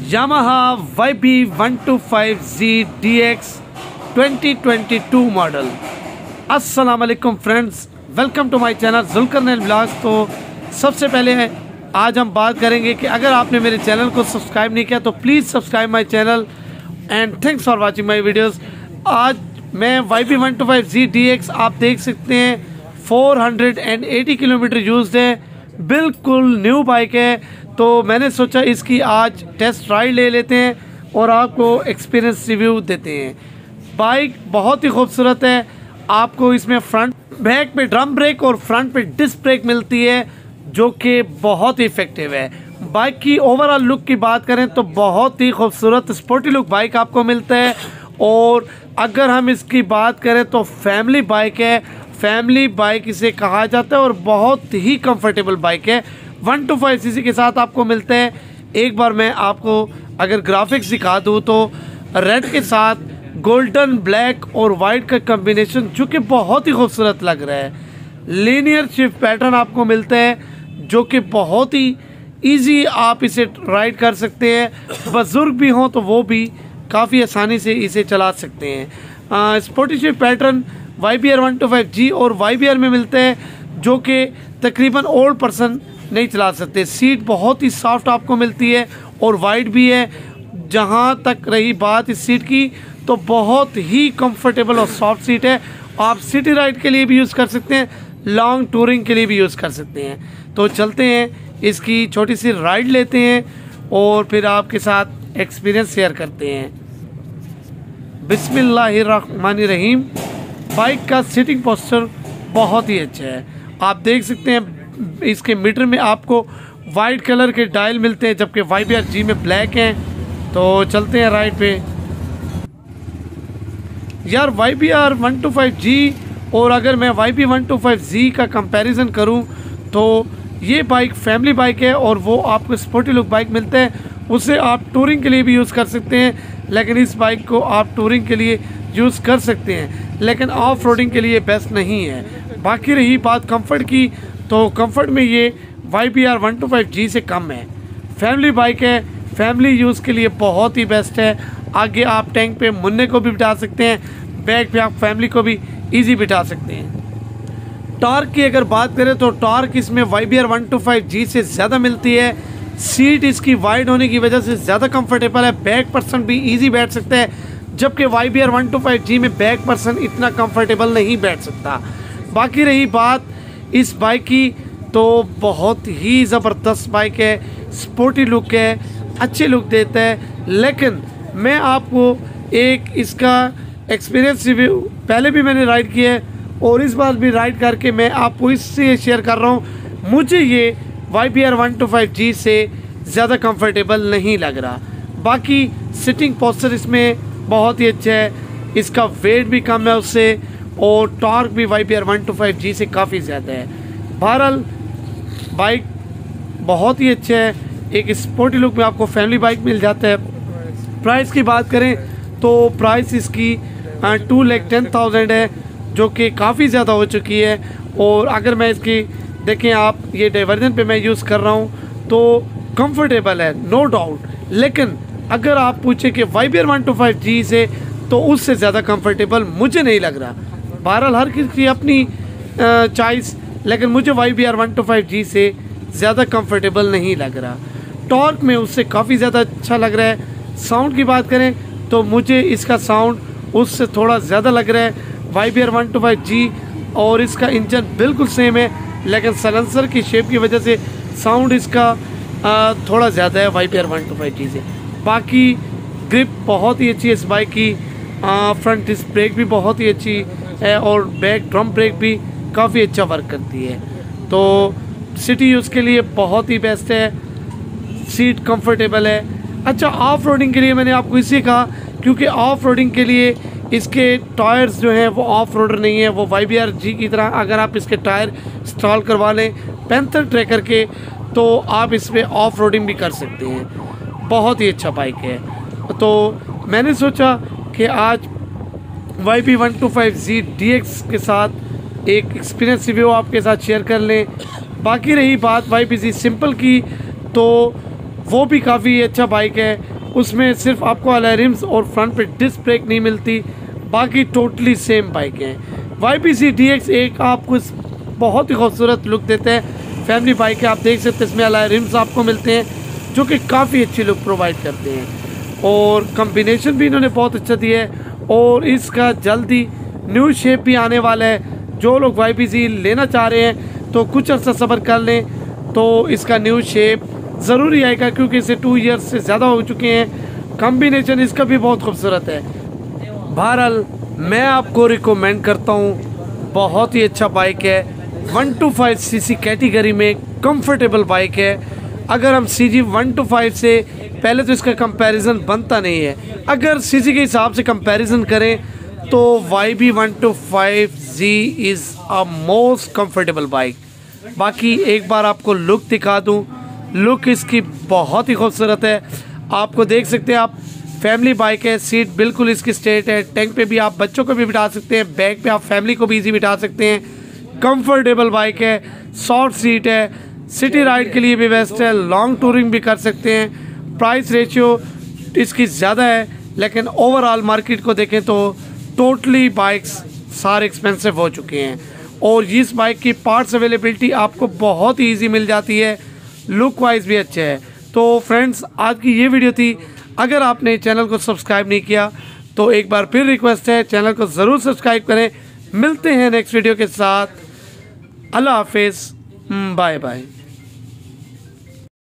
Yamaha YB125Z DX 2022 model. अस्सलाम वालेकुम friends, welcome to my channel Zulqarnain vlogs. तो सबसे पहले आज हम बात करेंगे कि अगर आपने मेरे चैनल को सब्सक्राइब नहीं किया तो please subscribe my channel and thanks for watching my videos. आज मैं YB125Z DX आप देख सकते हैं 480 किलोमीटर यूज्ड है, बिल्कुल न्यू बाइक है। तो मैंने सोचा इसकी आज टेस्ट राइड ले लेते हैं और आपको एक्सपीरियंस रिव्यू देते हैं। बाइक बहुत ही खूबसूरत है। आपको इसमें फ्रंट बैक पे ड्रम ब्रेक और फ्रंट पे डिस्क ब्रेक मिलती है जो कि बहुत ही इफेक्टिव है। बाइक की ओवरऑल लुक की बात करें तो बहुत ही खूबसूरत स्पोर्टी लुक बाइक आपको मिलता है। और अगर हम इसकी बात करें तो फैमिली बाइक है, फैमिली बाइक इसे कहा जाता है और बहुत ही कंफर्टेबल बाइक है। 125cc के साथ आपको मिलते हैं। एक बार मैं आपको अगर ग्राफिक्स दिखा दूँ तो रेड के साथ गोल्डन ब्लैक और वाइट का कॉम्बिनेशन जो कि बहुत ही खूबसूरत लग रहा है। लीनियर शिफ्ट पैटर्न आपको मिलता है जो कि बहुत ही इजी आप इसे राइड कर सकते हैं। बुजुर्ग भी हों तो वो भी काफ़ी आसानी से इसे चला सकते हैं। स्पोर्टी शिफ्ट पैटर्न YBR125G और YBR में मिलते हैं जो कि तकरीबन ओल्ड पर्सन नहीं चला सकते। सीट बहुत ही सॉफ्ट आपको मिलती है और वाइड भी है। जहाँ तक रही बात इस सीट की तो बहुत ही कंफर्टेबल और सॉफ्ट सीट है। आप सिटी राइड के लिए भी यूज़ कर सकते हैं, लॉन्ग टूरिंग के लिए भी यूज़ कर सकते हैं। तो चलते हैं इसकी छोटी सी राइड लेते हैं और फिर आपके साथ एक्सपीरियंस शेयर करते हैं। बिस्मिल्लाहिर्रहमानिर्रहीम। बाइक का सीटिंग पोस्चर बहुत ही अच्छा है। आप देख सकते हैं इसके मीटर में आपको वाइट कलर के डायल मिलते हैं जबकि YBR-G में ब्लैक हैं। तो चलते हैं राइड पे। यार YBR125G और अगर मैं YB125Z का कंपैरिजन करूं तो ये बाइक फैमिली बाइक है और वो आपको स्पोर्टी लुक बाइक मिलता है। उसे आप टूरिंग के लिए भी यूज़ कर सकते हैं, लेकिन इस बाइक को आप टूरिंग के लिए यूज़ कर सकते हैं लेकिन ऑफ रोडिंग के लिए बेस्ट नहीं है। बाकी रही बात कंफर्ट की तो कंफर्ट में ये YBR125G से कम है। फैमिली बाइक है, फैमिली यूज़ के लिए बहुत ही बेस्ट है। आगे आप टैंक पे मुन्ने को भी बिठा सकते हैं, बैक पे आप फैमिली को भी इजी बिठा सकते हैं। टॉर्क की अगर बात करें तो टॉर्क इसमें YBR125G से ज़्यादा मिलती है। सीट इसकी वाइड होने की वजह से ज़्यादा कंफर्टेबल है, बैक पर्सन भी ईजी बैठ सकता है जबकि YBR125G में बैक पर्सन इतना कंफर्टेबल नहीं बैठ सकता। बाकी रही बात इस बाइक की तो बहुत ही ज़बरदस्त बाइक है, स्पोर्टी लुक है, अच्छे लुक देता है। लेकिन मैं आपको एक इसका एक्सपीरियंस रिव्यू पहले भी मैंने राइड किया है और इस बार भी राइड करके मैं आपको इससे शेयर कर रहा हूँ। मुझे ये YBR125G से ज़्यादा कंफर्टेबल नहीं लग रहा। बाकी सिटिंग पोस्चर इसमें बहुत ही अच्छा है, इसका वेट भी कम है उससे और टॉर्क भी YBR125G से काफ़ी ज़्यादा है। बहरहाल बाइक बहुत ही अच्छा है, एक स्पोर्टी लुक में आपको फैमिली बाइक मिल जाता है। प्राइस की बात करें तो प्राइस इसकी 2,10,000 है जो कि काफ़ी ज़्यादा हो चुकी है। और अगर मैं इसकी देखें आप ये डाइवर्जन पे मैं यूज़ कर रहा हूँ तो कंफर्टेबल है नो डाउट, लेकिन अगर आप पूछें कि YBR125G से तो उससे ज़्यादा कंफर्टेबल मुझे नहीं लग रहा। बहरहाल हर किसी की अपनी चॉइस, लेकिन मुझे YBR125G से ज़्यादा कंफर्टेबल नहीं लग रहा। टॉर्क में उससे काफ़ी ज़्यादा अच्छा लग रहा है। साउंड की बात करें तो मुझे इसका साउंड उससे थोड़ा ज़्यादा लग रहा है YBR125G और इसका इंजन बिल्कुल सेम है लेकिन सलेंसर की शेप की वजह से साउंड इसका थोड़ा ज़्यादा है YBR125G से। बाकी ग्रिप बहुत ही अच्छी है इस बाइक की, फ्रंट डिस्क ब्रेक भी बहुत ही अच्छी है और बैक ड्रम ब्रेक भी काफ़ी अच्छा वर्क करती है। तो सिटी यूज़ के लिए बहुत ही बेस्ट है, सीट कंफर्टेबल है। अच्छा, ऑफ रोडिंग के लिए मैंने आपको इसी कहा क्योंकि ऑफ रोडिंग के लिए इसके टायर्स जो हैं वो ऑफ रोडर नहीं है। वो YBR-G की तरह अगर आप इसके टायर इंस्टॉल करवा लें पैंथर ट्रैकर के तो आप इस पर ऑफ रोडिंग भी कर सकते हैं। बहुत ही अच्छा बाइक है। तो मैंने सोचा कि आज YB125Z DX के साथ एक एक्सपीरियंस रिव्यू आपके साथ शेयर कर लें। बाकी रही बात YBZ सिंपल की तो वो भी काफ़ी अच्छा बाइक है। उसमें सिर्फ आपको अलॉय रिम्स और फ्रंट पे डिस्क ब्रेक नहीं मिलती, बाकी टोटली सेम बाइक है। YBZ DX एक आपको बहुत ही खूबसूरत लुक देता है। फैमिली बाइक है, आप देख सकते हैं इसमें अलॉय रिम्स आपको मिलते हैं जो कि काफ़ी अच्छी लुक प्रोवाइड करते हैं और कम्बिनेशन भी इन्होंने बहुत अच्छा दिया है। और इसका जल्दी न्यू शेप भी आने वाला है। जो लोग YBZ लेना चाह रहे हैं तो कुछ अर्सा सब्र कर लें, तो इसका न्यू शेप ज़रूरी आएगा क्योंकि इसे 2 ईयर्स से ज़्यादा हो चुके हैं। कम्बिनेशन इसका भी बहुत खूबसूरत है। बहरहाल मैं आपको रिकमेंड करता हूँ, बहुत ही अच्छा बाइक है। 125cc कैटेगरी में कंफर्टेबल बाइक है। अगर हम CG 125 से पहले तो इसका कंपैरिजन बनता नहीं है, अगर CG के हिसाब से कंपैरिजन करें तो YB 125Z is a most comfortable bike. बाकी एक बार आपको लुक दिखा दूं, लुक इसकी बहुत ही खूबसूरत है। आपको देख सकते हैं आप, फैमिली बाइक है, सीट बिल्कुल इसकी स्ट्रेट है, टैंक पे भी आप बच्चों को भी बिठा सकते हैं, बैक पे आप फैमिली को भी इजी बिठा सकते हैं। कंफर्टेबल बाइक है, सॉफ्ट सीट है, सिटी राइड के लिए भी बेस्ट है, लॉन्ग टूरिंग भी कर सकते हैं। प्राइस रेशियो इसकी ज़्यादा है, लेकिन ओवरऑल मार्केट को देखें तो टोटली बाइक्स सारे एक्सपेंसिव हो चुके हैं और इस बाइक की पार्ट्स अवेलेबिलिटी आपको बहुत ही ईजी मिल जाती है, लुक वाइज भी अच्छे है। तो फ्रेंड्स, आज की ये वीडियो थी। अगर आपने चैनल को सब्सक्राइब नहीं किया तो एक बार फिर रिक्वेस्ट है, चैनल को ज़रूर सब्सक्राइब करें। मिलते हैं नेक्स्ट वीडियो के साथ। अल्लाह हाफिज़, बाय बाय।